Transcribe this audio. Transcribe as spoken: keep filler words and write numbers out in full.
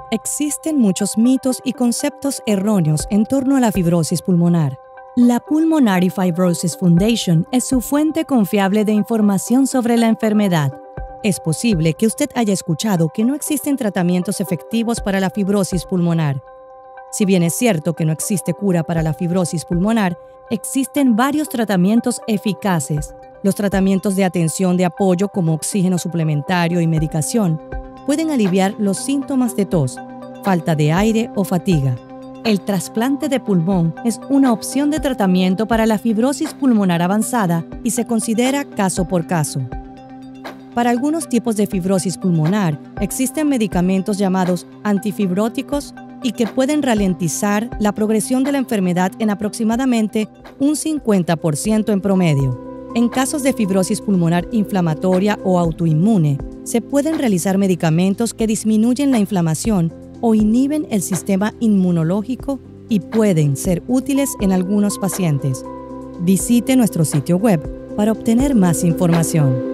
Existen muchos mitos y conceptos erróneos en torno a la fibrosis pulmonar. La Pulmonary Fibrosis Foundation es su fuente confiable de información sobre la enfermedad. Es posible que usted haya escuchado que no existen tratamientos efectivos para la fibrosis pulmonar. Si bien es cierto que no existe cura para la fibrosis pulmonar, existen varios tratamientos eficaces. Los tratamientos de atención de apoyo como oxígeno suplementario y medicación pueden aliviar los síntomas de tos, falta de aire o fatiga. El trasplante de pulmón es una opción de tratamiento para la fibrosis pulmonar avanzada y se considera caso por caso. Para algunos tipos de fibrosis pulmonar, existen medicamentos llamados antifibróticos y que pueden ralentizar la progresión de la enfermedad en aproximadamente un cincuenta por ciento en promedio. En casos de fibrosis pulmonar inflamatoria o autoinmune, se pueden realizar medicamentos que disminuyen la inflamación o inhiben el sistema inmunológico y pueden ser útiles en algunos pacientes. Visite nuestro sitio web para obtener más información.